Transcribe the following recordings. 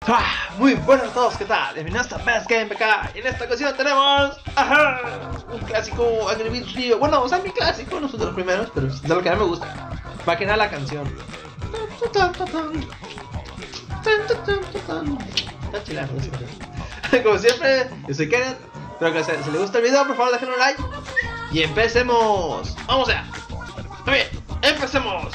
Muy buenas a todos, ¿qué tal? Bienvenidos a Best Game PK. Y en esta ocasión tenemos un clásico Angry Birds Rio. Bueno, o sea, mi clásico, no son de los primeros, pero es de lo que a mí me gusta. Va que nada la canción. Está chila la música. Como siempre, yo soy Kenneth. Espero que si les gusta el video, por favor dejen un like. Y empecemos. Vamos allá. Muy bien, empecemos.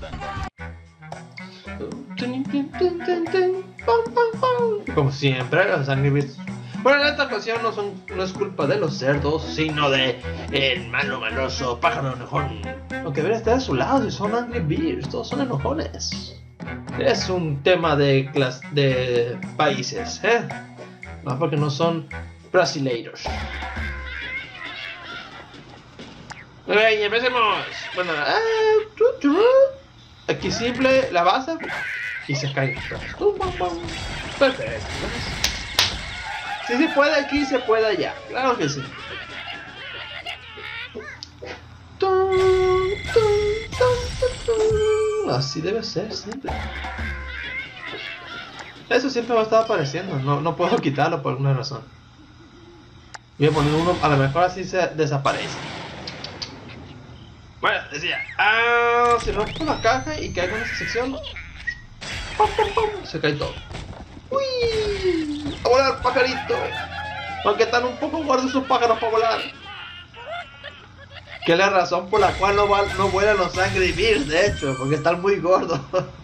Como siempre, los Angry Birds. Bueno, en esta ocasión no es culpa de los cerdos, sino de el maloso pájaro enojón. Aunque debería estar a su lado y son Angry Birds, todos son enojones. Es un tema de países, no, porque no son brasileiros. Ok, empecemos. Bueno, aquí simple, la base y se cae. Perfecto. Si se puede aquí, se puede allá. Claro que sí. Así debe ser siempre. Eso siempre va a estar apareciendo. No puedo quitarlo por alguna razón. Voy a poner uno, a lo mejor así se desaparece. Bueno, decía, si rompo la caja y caigo en esa sección, se cae todo. ¡Uy! ¡A volar, pajarito! Aunque están un poco gordos sus pájaros para volar. Que es la razón por la cual no vuelan los Angry Birds, de hecho, porque están muy gordos.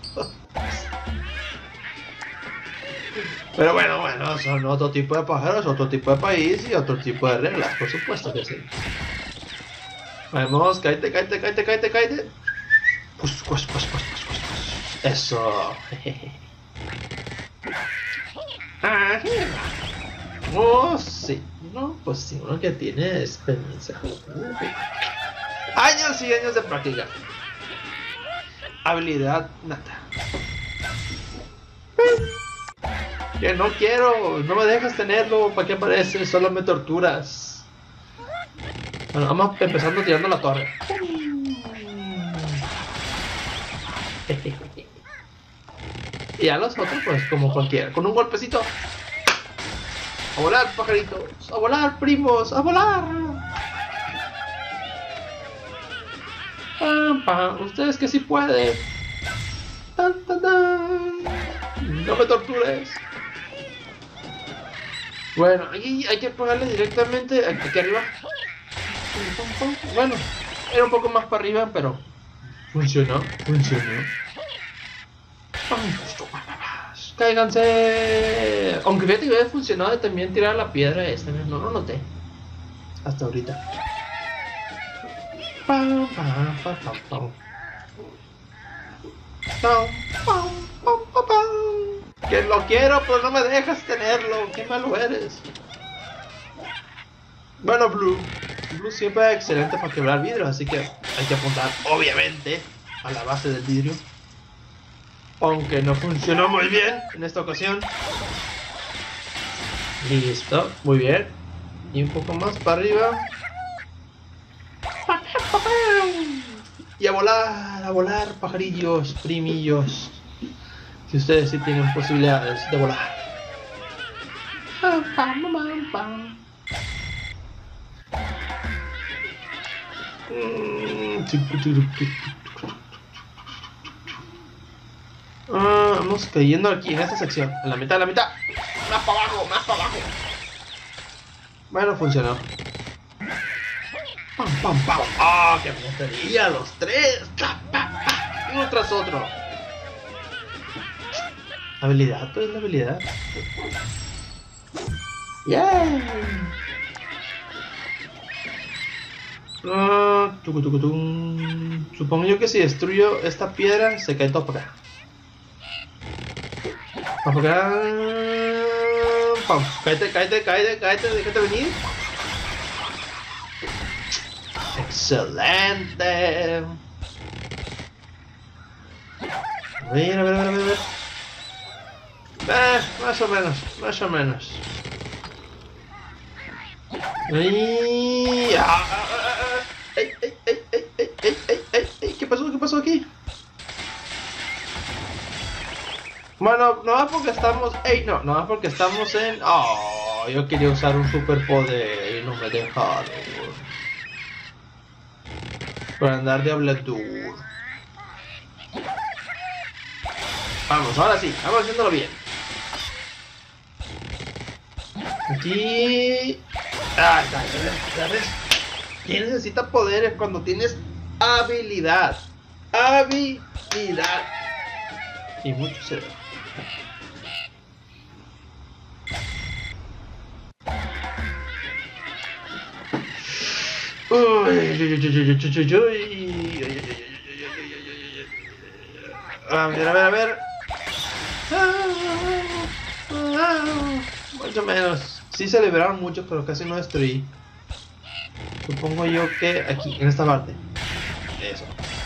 Pero bueno, son otro tipo de pájaros, otro tipo de país y otro tipo de reglas, por supuesto que sí. Vamos, cáete. Pues. Eso. Oh, sí. No, pues sí, uno que tiene experiencia. Años y años de práctica. Habilidad nata. Que no quiero, no me dejas tenerlo. ¿Para qué aparece? Solo me torturas. Bueno, vamos empezando tirando la torre. Y a los otros, pues como cualquiera, con un golpecito. A volar, pajaritos. A volar, primos. A volar. Ustedes que sí pueden. No me tortures. Bueno, aquí hay que pegarle directamente aquí arriba. Bueno, era un poco más para arriba, pero funcionó. Cáiganse. Aunque fíjate que hubiera funcionado también tirar la piedra esta, no lo noté hasta ahorita. Que lo quiero, pero no me dejas tenerlo. Qué malo eres. Bueno, Blue siempre es excelente para quebrar vidrio, así que hay que apuntar, obviamente, a la base del vidrio. Aunque no funcionó muy bien en esta ocasión. Listo, muy bien. Y un poco más para arriba. Y a volar, pajarillos, primillos. Si ustedes sí tienen posibilidades de volar. Vamos cayendo aquí en esta sección. En la mitad. Más para abajo. Bueno, funcionó. Pam. ¡Qué puntería! Los tres. Uno tras otro. Habilidad, pues la habilidad. ¡Yeah! Supongo yo que si destruyo esta piedra se cae todo por acá. Por acá. Pam. Cáete, déjate venir. Excelente. A ver. Más o menos. ¿Qué pasó aquí? Bueno, no más porque estamos... ¡Ey! No, no más porque estamos en... Oh, yo quería usar un superpoder y no me dejaron. Por andar de habladur. Vamos, ahora sí, vamos haciéndolo bien. Aquí... Ah, ya ves. ¿Quién necesita poderes cuando tienes habilidad? Habilidad. Y mucho cerebro. A ver, a ver, a ver. Más o menos. Sí se liberaron muchos, pero casi no destruí. Supongo yo que aquí, en esta parte. Eso.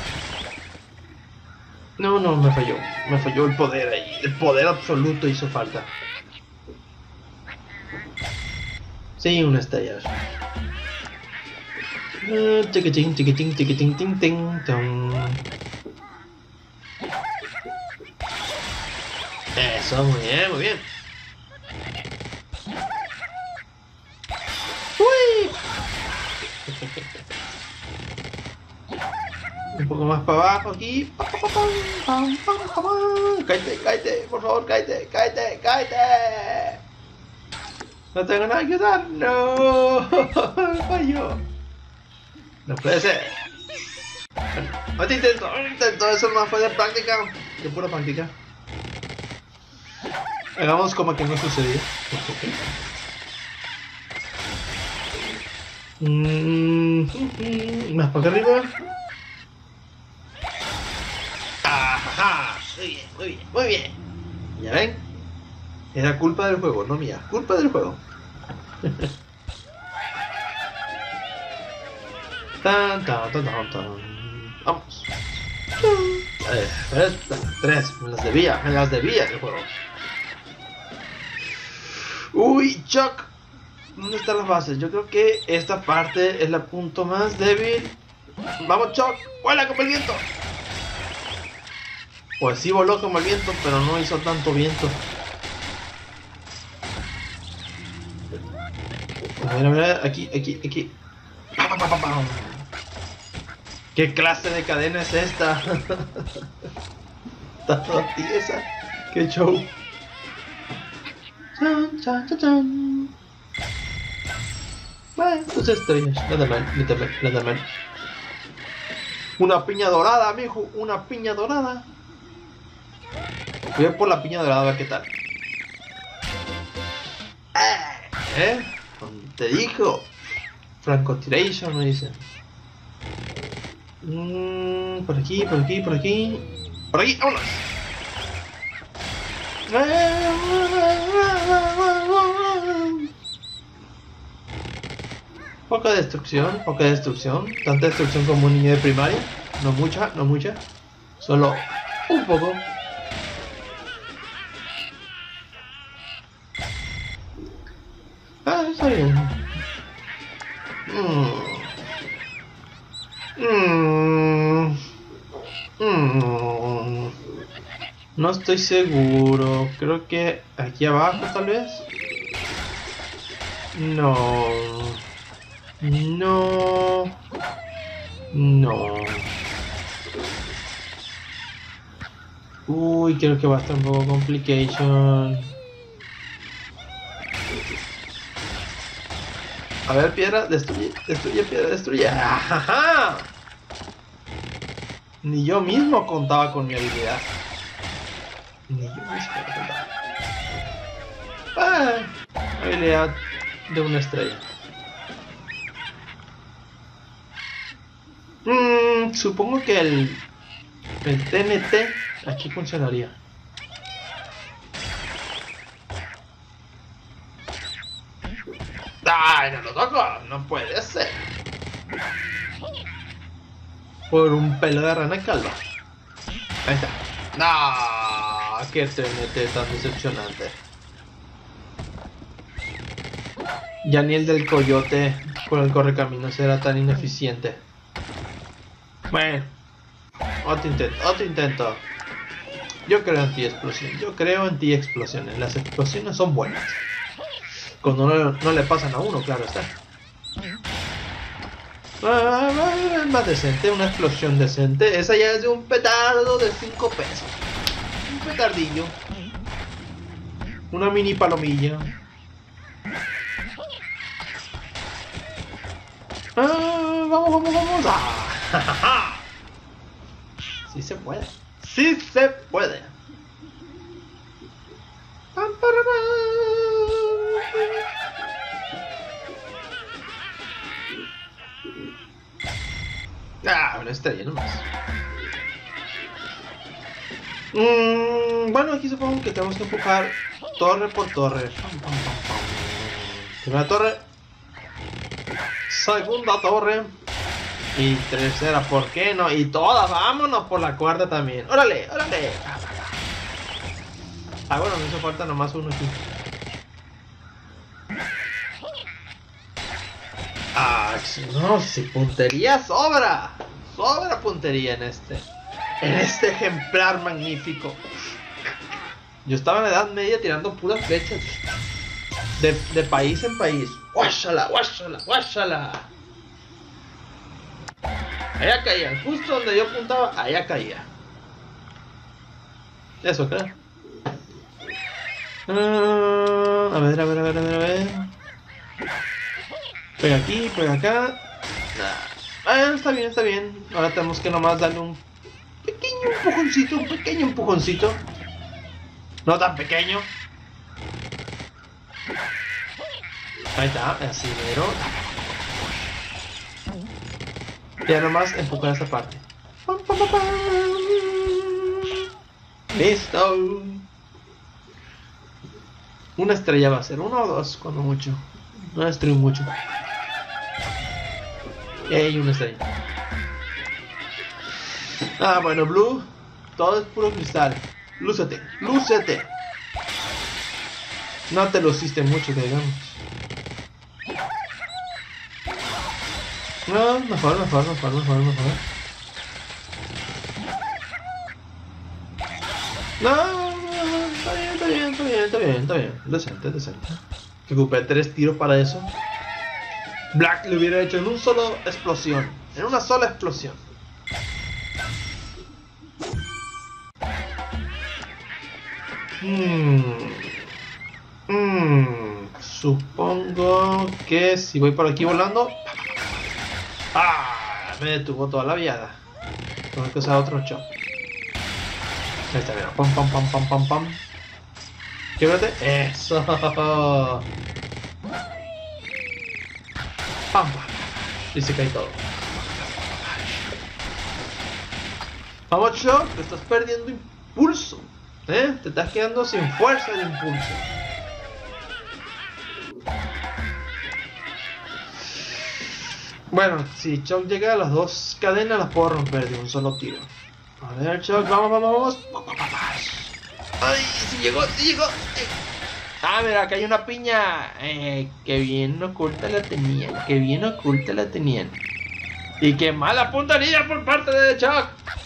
No, no, me falló. Me falló el poder ahí. El poder absoluto hizo falta. Sí, una estrella. Tiquitín, tiquitín, tiquitín, ting, ting, tong. Eso, muy bien, muy bien. ¡Uy! Un poco más para abajo aquí. Cállate, cállate, por favor, cállate, cállate, cállate. No tengo nada que usar. No, falló. No puede ser. Otro intento, eso más fue de práctica. De pura práctica. Hagamos como que no sucedió. Más para acá arriba. Ajá. Muy bien, muy bien, muy bien. ¿Ya ven? Era culpa del juego, no mía. Culpa del juego. Tan, tan, tan, tan, tan. Vamos. Tres. Me las debía el juego. Uy, Chuck. ¿Dónde están las bases? Yo creo que esta parte es la punto más débil. Vamos, Chuck. ¡Vuela como el viento! Pues sí voló como el viento, pero no hizo tanto viento. A ver, aquí. ¡Pam, pam, pam, pam! ¿Qué clase de cadena es esta? Está toda tiesa. ¡Qué show! Chan, chan, chan, chan. Bueno, pues estrellas. Nada mal. Una piña dorada, mijo. Una piña dorada. Voy a por la piña dorada a ver qué tal. Te dijo. Francotiration me dice. Por aquí. Por aquí, vámonos. Poca destrucción. Tanta destrucción como un niño de primaria. No mucha. Solo un poco. Ah, está bien. No estoy seguro. Creo que aquí abajo tal vez. No. Uy, creo que va a estar un poco complication. A ver, piedra, destruye, piedra, destruye. ¡Ajá! Ni yo mismo contaba con mi habilidad. Habilidad de una estrella. Supongo que el TNT aquí funcionaría. ¡Ay, no lo toco! No puede ser. Por un pelo de rana calva. Ahí está. ¡No! ¡Qué TNT tan decepcionante! Ya ni el del coyote por el correcaminos era tan ineficiente. Bueno, otro intento. Yo creo en ti-explosión. Yo creo en ti-explosiones. Las explosiones son buenas. Cuando no le pasan a uno, claro está. Más decente, una explosión decente. Esa ya es de un petardo de 5 pesos. Un petardillo. Una mini palomilla. Vamos. Sí se puede. Sí se puede. Una estrella nomás. Bueno, aquí supongo que tenemos que empujar torre por torre. Primera torre. Segunda torre. Y tercera, ¿por qué no? Y todas, vámonos por la cuarta también. ¡Órale! Bueno, me hizo falta nomás uno aquí. No, si puntería sobra. Sobra puntería en este ejemplar magnífico. Yo estaba en la Edad Media tirando puras flechas. De país en país. ¡Guáchala! Allá caía, justo donde yo apuntaba, allá caía. Eso, creo. A ver. Pega aquí, pega acá. Está bien. Ahora tenemos que nomás darle un pequeño empujoncito. No tan pequeño. Ahí está, así mero. Ya nomás empujar esta parte. Listo. Una estrella va a ser, 1 o 2 cuando mucho. No destruyo mucho. Una estrella. Bueno, Blue. Todo es puro cristal. Lúcete. No te luciste mucho, que digamos. No, mejor. No, está bien. Decente. Que ocupé 3 tiros para eso. Black lo hubiera hecho en una sola explosión. Supongo que si voy por aquí volando. Me detuvo toda la viada. Tengo que usar otro chop. Ahí está, mira. Pam. Québrate. Eso. Pam. Y se cae todo. Vamos, Chop. Te estás perdiendo impulso. Te estás quedando sin fuerza de impulso. Bueno, si Chuck llega a las 2 cadenas, las puedo romper de un solo tiro. A ver, Chuck, vamos. ¡Ay! ¡Sí llegó! Mira, acá hay una piña. Qué bien oculta la tenían. Y qué mala puntería por parte de Chuck.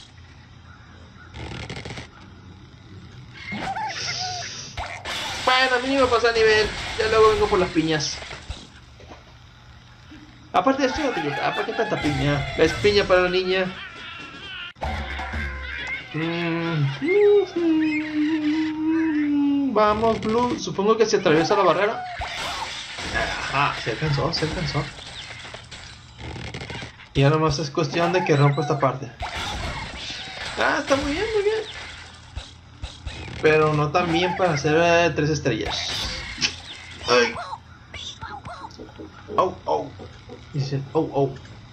Bueno, a mí me pasa a nivel. Ya luego vengo por las piñas. Aparte de eso, ¿para qué tanta piña? Es piña para la niña. Vamos, Blue. Supongo que se atraviesa la barrera. Se alcanzó. Y ya nomás es cuestión de que rompa esta parte. Está muy bien. Pero no tan bien para hacer 3 estrellas. ¡Ay! ¡Oh! Dicen, ¡oh!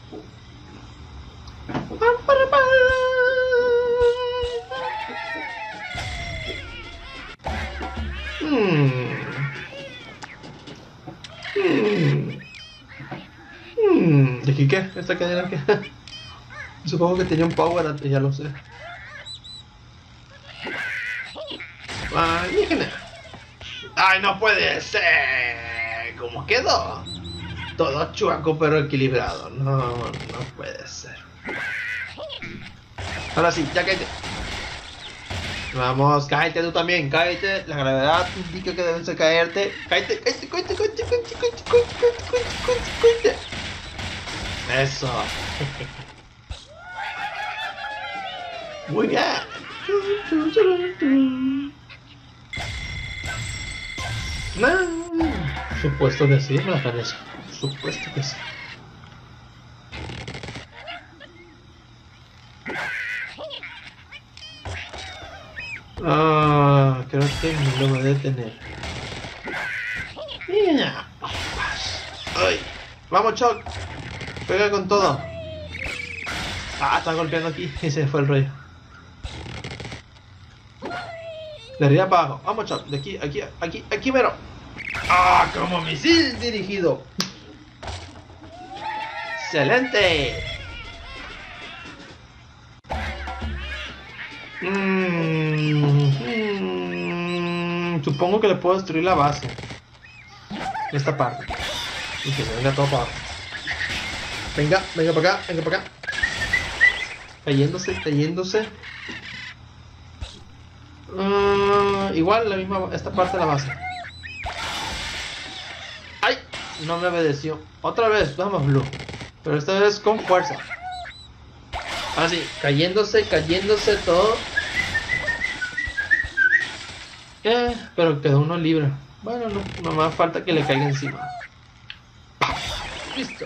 ¿De aquí qué? ¿Esta cadena qué? Supongo que tenía un power antes, ya lo sé. ¡Ay, no puede ser! ¿Cómo quedó? Todo chuaco pero equilibrado. No puede ser. Ahora sí, ya que Vamos, cállate tú también, cállate. La gravedad indica que debes de caerte. Cállate, cállate, cállate, cállate, cállate, cállate, cállate, cállate, cállate. Eso. Muy bien. No. Supuesto que sí, me la parece. Supuesto que sí. Ah, creo que no lo voy a detener. Mira. Ay. Vamos, Chuck. Pega con todo. Ah, está golpeando aquí. Ese fue el rollo. De arriba para abajo. Vamos, Chuck. De aquí, aquí, aquí, aquí, mero. Ah, como misil dirigido. Excelente. Supongo que le puedo destruir la base. Esta parte. Y que se venga todo para abajo. Venga, venga para acá, venga para acá. Cayéndose, cayéndose. Igual la misma, esta parte de la base. ¡Ay! No me obedeció. Otra vez, vamos, Blue. Pero esta vez con fuerza. Así, cayéndose, cayéndose todo. Pero quedó uno libre. Bueno, no más falta que le caiga encima. ¡Pah! Listo.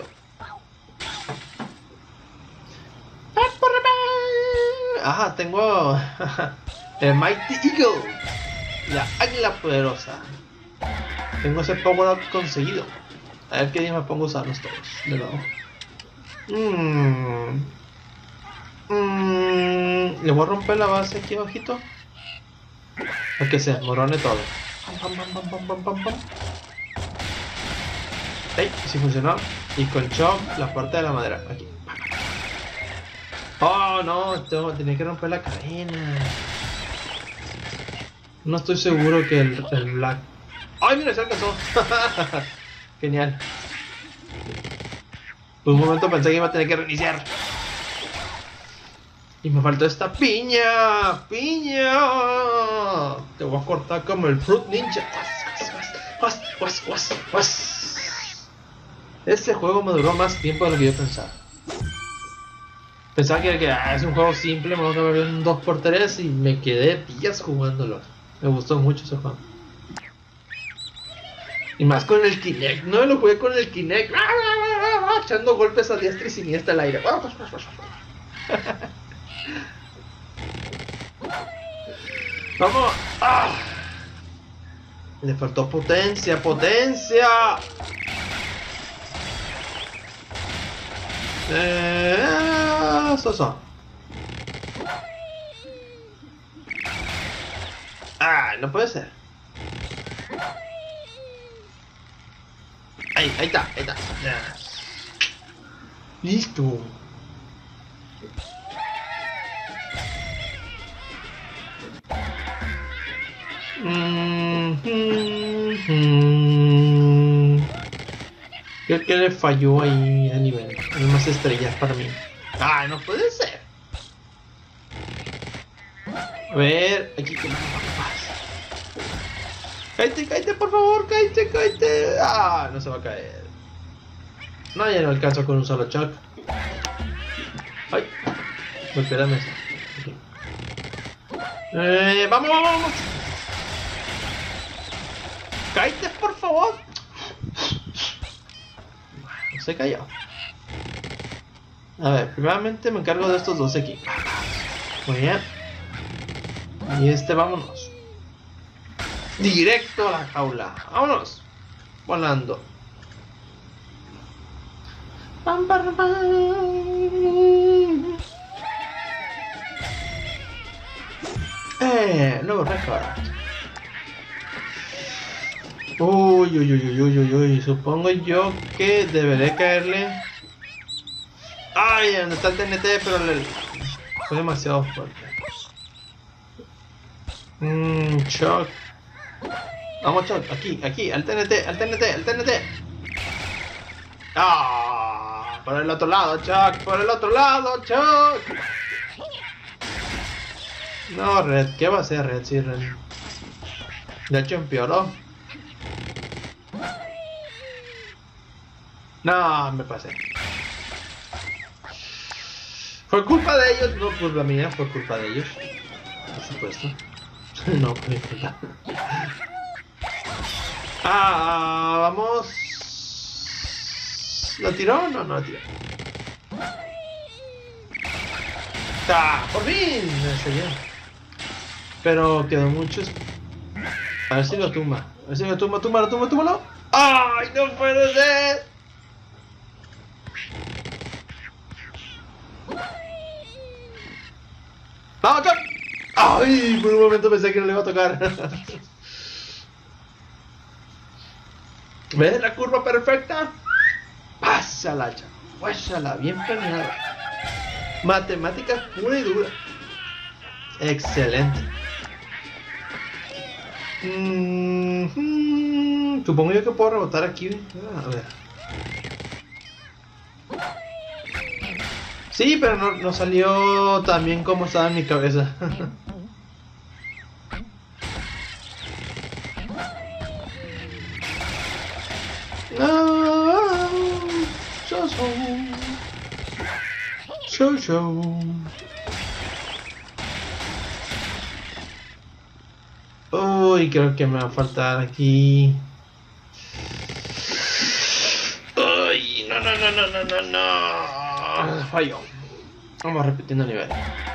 Ajá, tengo el Mighty Eagle. La águila poderosa. Tengo ese power up conseguido. A ver qué día me pongo a usarlos todos. De nuevo. Le voy a romper la base aquí abajito. Para que se desmorone todo. Ey, sí funcionó. Y con Chop la parte de la madera. Aquí. Oh no, tenía que romper la cadena. No estoy seguro que el Black. ¡Ay, mira, se alcanzó! Genial. Por un momento pensé que iba a tener que reiniciar. Y me faltó esta piña. ¡Piña! Te voy a cortar como el Fruit Ninja. Este juego me duró más tiempo de lo que yo pensaba. Pensaba que es un juego simple, me voy a acabar en un 2x3 y me quedé días jugándolo. Me gustó mucho ese juego. Y más con el Kinect, no lo jugué con el Kinect. Echando golpes a diestra y siniestra al aire. Vamos. ¡Ah! Le faltó potencia, potencia. Soso. Ah, no puede ser. Ahí está, ahí está. Ya. Listo. Creo que le falló ahí a nivel. Hay más estrellas para mí. Ah, no puede ser. A ver, aquí que pasa. Cállate, cállate, por favor, cállate, cállate. Ah, no se va a caer. No, ya no alcanzo con un solo Chuck. Ay, golpeé la mesa. Okay. Vamos, vamos, vamos. Cállate, por favor. No se cayó. A ver, primeramente me encargo de estos dos aquí. Muy bien. Y vámonos. Directo a la jaula. Vámonos. Volando. Pam, pam, pam. Nuevo récord. Uy, uy, uy, uy, uy, uy. Supongo yo que deberé caerle. Ay, donde está el TNT, pero fue demasiado fuerte. Chuck. Vamos, Chuck, aquí, aquí, al TNT, al TNT, al TNT. Ah, por el otro lado, Chuck, por el otro lado, Chuck. No, Red, ¿qué va a hacer Red? Sí, Red. De hecho empeoró. No, me pasé. Fue culpa de ellos, no culpa mía, fue culpa de ellos. Por supuesto. No fue mi culpa. Vamos. ¿Lo tiró? No, no lo tiró. ¡Por fin! Me salió. Pero quedó muchos. A ver si lo tumba. A ver si lo tumba, túmbalo. ¡Ay, no puede ser! ¡Vamos, Chop! ¡Ay! Por un momento pensé que no le iba a tocar. ¿Ves la curva perfecta? Pásala, Chop. Pásala, bien planeada. Matemáticas pura y dura. Excelente. Supongo yo que puedo rebotar aquí. A ver. Sí, pero no salió tan bien como estaba en mi cabeza. Show. Uy, creo que me va a faltar aquí. Uy, no. Fallo. Vamos repitiendo nivel.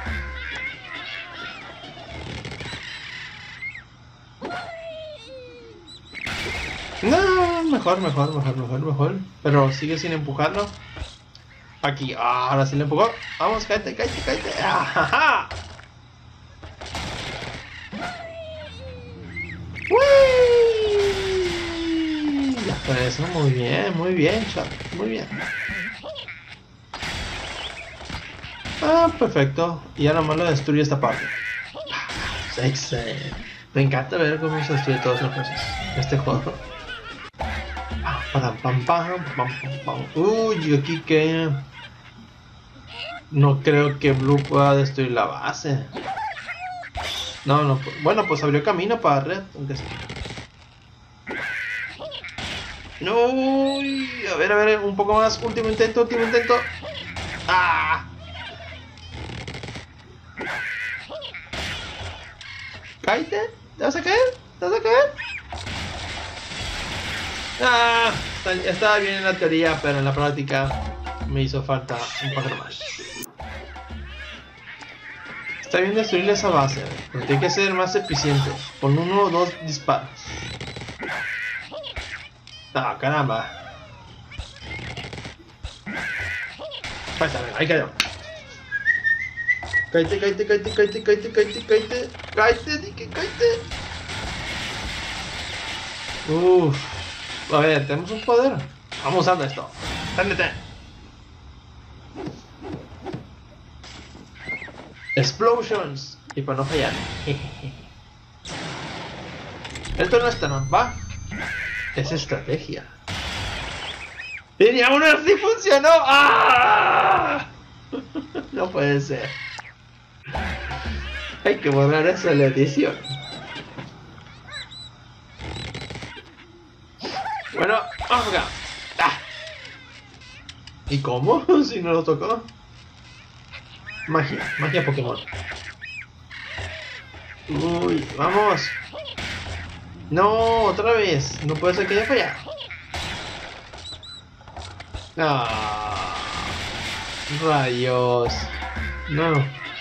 No, mejor. Pero sigue sin empujarlo. Aquí, ahora sí le empujó. Vamos, cállate. ¡Ajaja! ¡Uy! Ya eso, muy bien, chat. Muy bien. Perfecto. Y ya nomás lo destruye esta parte. Excelente. Me encanta ver cómo se destruye todas las cosas en este juego. Pam. Uy, aquí que... No creo que Blue pueda destruir la base. No. Bueno, pues abrió camino para Red, aunque sea. No. A ver, un poco más. Último intento. Cállate. ¿Te vas a caer? Estaba bien en la teoría, pero en la práctica me hizo falta un poco más. Está bien destruir esa base, pero tiene que ser más eficiente, con 1 o 2 disparos. Caramba. Ahí cayó. Cállate. A ver, tenemos un poder. Vamos usando esto. ¡Téndete! Explosions. Y para no fallar. Esto no está, ¿no? ¿Va? Es estrategia. Y aún así funcionó. No puede ser. Hay que borrar eso en la edición. Bueno, vamos acá. ¿Y cómo? Si no lo tocó. Magia Pokémon. Uy, vamos. No, otra vez. No puede ser que haya fallado. Rayos. No.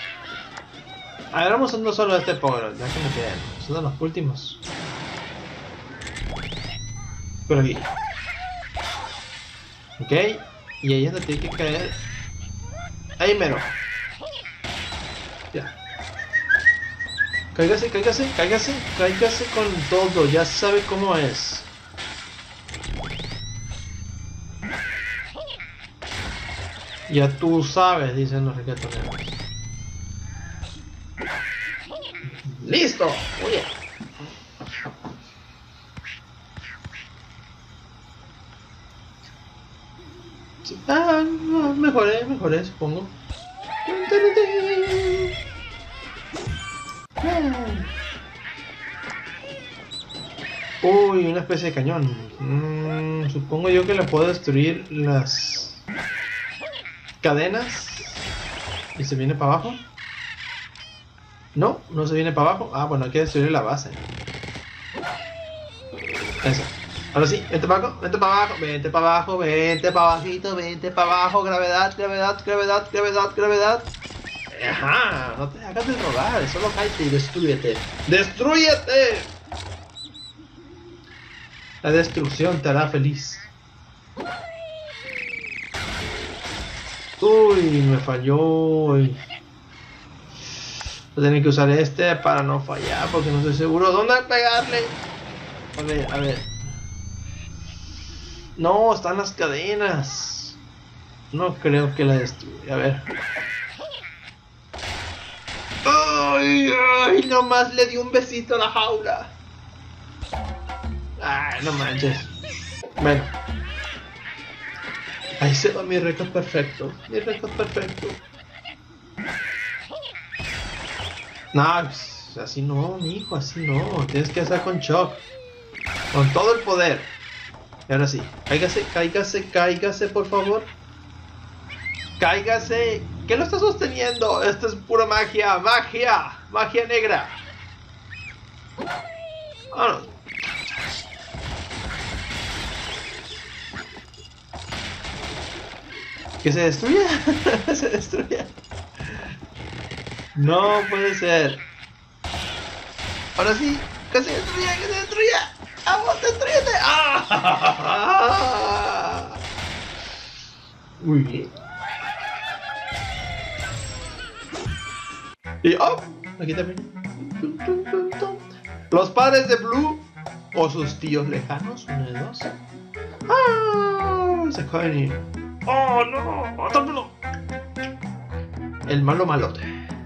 A ver, vamos usando solo este Pokémon. Ya que me quedan. Son los últimos. Por aquí. Ok. Y ahí es donde tiene que caer. Ahí mero. Ya. Cáigase con todo. Ya sabe cómo es. Ya tú sabes, dicen los reggaetoneros. ¡Listo! Muy bien. Sí. Mejoré, supongo. Uy, una especie de cañón. Supongo yo que le puedo destruir las cadenas. ¿Y se viene para abajo? No, no se viene para abajo. Ah, bueno, hay que destruir la base. Eso. Ahora sí, vente para abajo, vente para abajo, vente para abajo, vente para abajito, vente para abajo. Gravedad, gravedad, gravedad, gravedad, gravedad. Ajá, no te hagas de robar, solo cállate y destrúyete. ¡Destrúyete! La destrucción te hará feliz. Uy, me falló. Voy a tener que usar este para no fallar, porque no estoy seguro dónde pegarle. A ver. No, están las cadenas. No creo que la destruya. A ver. Ay, nomás le di un besito a la jaula. Ay, no manches. Bueno. Ahí se va mi récord perfecto. Mi récord perfecto. No, pues, así no, mijo, así no. Tienes que hacer con shock. Con todo el poder. Y ahora sí. Cáigase, cáigase, cáigase, por favor. Cáigase. ¿Qué lo está sosteniendo? Esto es pura magia. Magia. Magia negra. Vámonos. Que se destruya. Se destruya. No puede ser. Ahora sí. Que se destruya, que se destruya. ¡Vamos, destruyete! ¡Ah! Muy bien. Y aquí también. Los padres de Blue o sus tíos lejanos, uno de dos. Se caen. ¡Oh, no! ¡Atápalo! El malo malote.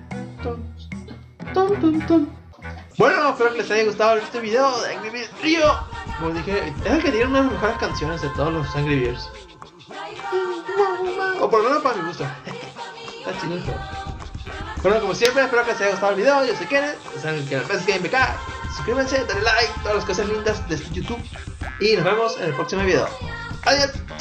Bueno, espero que les haya gustado este video de Angry Birds Trio. Como dije, es que tiene una de las mejores canciones de todos los Angry Birds. O por lo menos para mi gusto. Está chido el juego. Bueno, como siempre, espero que les haya gustado el video. Yo soy Kenneth, saben que el Best Game BK. Suscríbanse, denle like, todas las cosas lindas de este YouTube. Y nos vemos en el próximo video. Adiós.